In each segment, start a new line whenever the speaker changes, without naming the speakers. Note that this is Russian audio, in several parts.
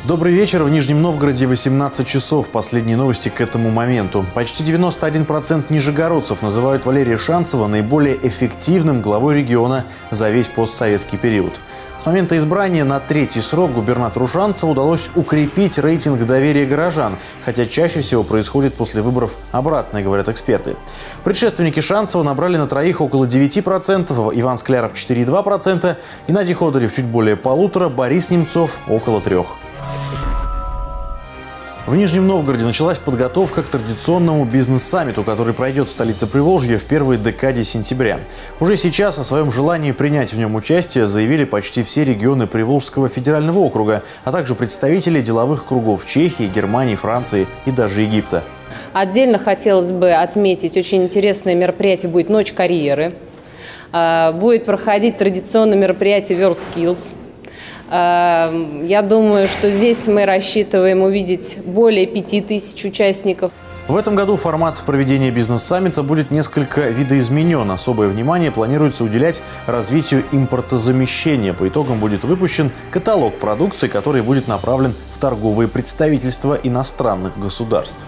Добрый вечер. В Нижнем Новгороде 18 часов. Последние новости к этому моменту. Почти 91% нижегородцев называют Валерия Шанцева наиболее эффективным главой региона за весь постсоветский период. С момента избрания на третий срок губернатору Шанцеву удалось укрепить рейтинг доверия горожан, хотя чаще всего происходит после выборов обратное, говорят эксперты. Предшественники Шанцева набрали на троих около 9%, Иван Скляров 4,2%, Геннадий Ходорев чуть более 1,5%, Борис Немцов около 3%. В Нижнем Новгороде началась подготовка к традиционному бизнес-саммиту, который пройдет в столице Приволжья в первой декаде сентября. Уже сейчас о своем желании принять в нем участие заявили почти все регионы Приволжского федерального округа, а также представители деловых кругов Чехии, Германии, Франции и даже Египта.
Отдельно хотелось бы отметить, очень интересное мероприятие будет «Ночь карьеры». Будет проходить традиционное мероприятие WorldSkills. Я думаю, что здесь мы рассчитываем увидеть более 5000 участников.
В этом году формат проведения бизнес-саммита будет несколько видоизменен. Особое внимание планируется уделять развитию импортозамещения. По итогам будет выпущен каталог продукции, который будет направлен в торговые представительства иностранных государств.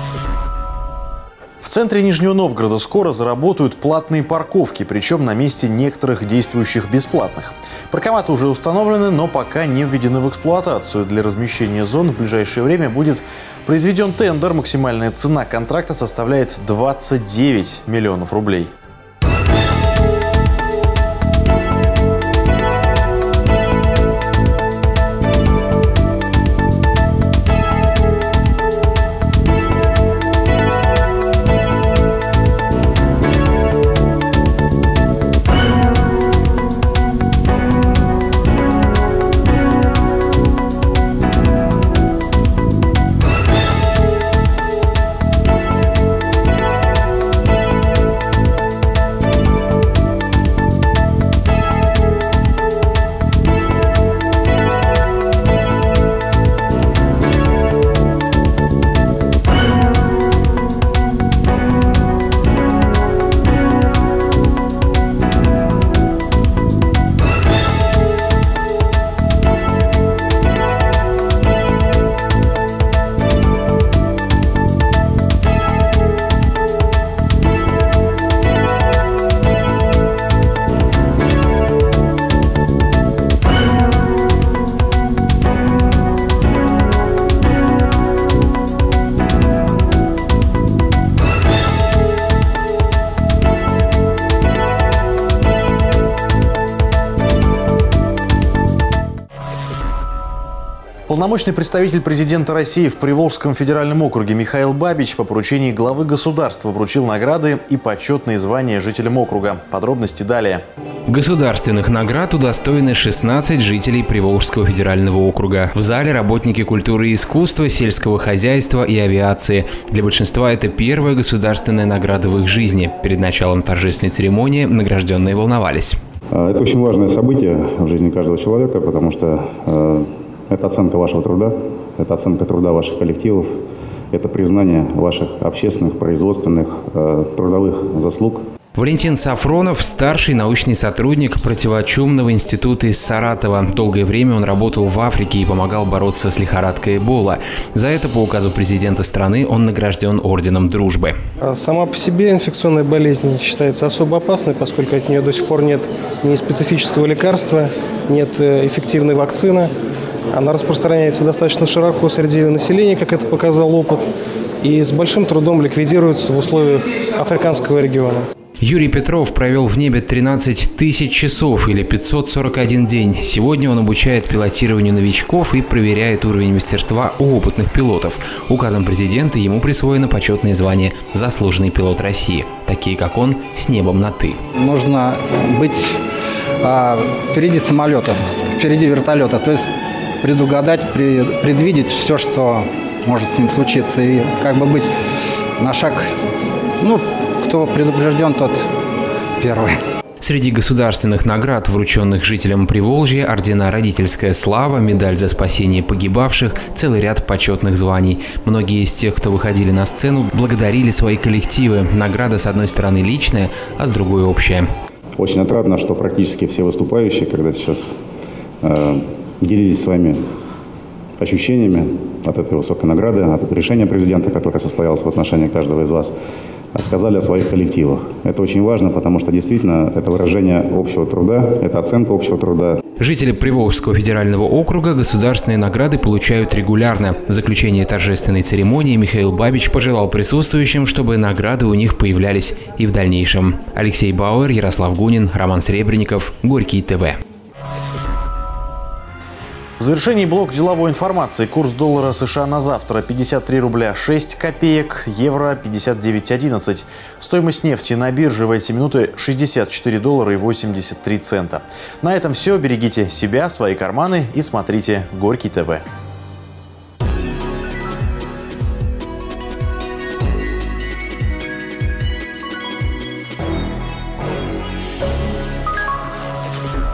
В центре Нижнего Новгорода скоро заработают платные парковки, причем на месте некоторых действующих бесплатных. Паркоматы уже установлены, но пока не введены в эксплуатацию. Для размещения зон в ближайшее время будет произведен тендер. Максимальная цена контракта составляет 29 миллионов рублей. Полномочный представитель президента России в Приволжском федеральном округе Михаил Бабич по поручению главы государства вручил награды и почетные звания жителям округа. Подробности далее.
Государственных наград удостоены 16 жителей Приволжского федерального округа. В зале работники культуры и искусства, сельского хозяйства и авиации. Для большинства это первая государственная награда в их жизни. Перед началом торжественной церемонии награжденные волновались.
Это очень важное событие в жизни каждого человека, потому что это оценка вашего труда, это оценка труда ваших коллективов, это признание ваших общественных, производственных, трудовых заслуг.
Валентин Сафронов – старший научный сотрудник противочумного института из Саратова. Долгое время он работал в Африке и помогал бороться с лихорадкой Эбола. За это по указу президента страны он награжден орденом дружбы.
Сама по себе инфекционная болезнь считается особо опасной, поскольку от нее до сих пор нет ни специфического лекарства, нет эффективной вакцины. Она распространяется достаточно широко среди населения, как это показал опыт, и с большим трудом ликвидируется в условиях африканского региона.
Юрий Петров провел в небе 13 тысяч часов или 541 день. Сегодня он обучает пилотированию новичков и проверяет уровень мастерства у опытных пилотов. Указом президента ему присвоено почетное звание «Заслуженный пилот России». Такие, как он, с небом на «ты».
Нужно быть впереди самолета, впереди вертолета, то есть предугадать, предвидеть все, что может с ним случиться, и как бы быть на шаг, кто предупрежден, тот первый.
Среди государственных наград, врученных жителям Приволжья, ордена «Родительская слава», медаль за спасение погибавших, целый ряд почетных званий. Многие из тех, кто выходили на сцену, благодарили свои коллективы. Награда, с одной стороны, личная, а с другой – общая.
Очень отрадно, что практически все выступающие, когда сейчас делились с вами ощущениями от этой высокой награды, от решения президента, которое состоялось в отношении каждого из вас, сказали о своих коллективах. Это очень важно, потому что действительно это выражение общего труда, это оценка общего труда.
Жители Приволжского федерального округа государственные награды получают регулярно. В заключении торжественной церемонии Михаил Бабич пожелал присутствующим, чтобы награды у них появлялись и в дальнейшем. Алексей Бауэр, Ярослав Гунин, Роман Сребренников, Горький ТВ.
В завершении блок деловой информации. Курс доллара США на завтра 53 рубля 6 копеек, евро 59.11. Стоимость нефти на бирже в эти минуты 64 доллара и 83 цента. На этом все. Берегите себя, свои карманы и смотрите Горький ТВ.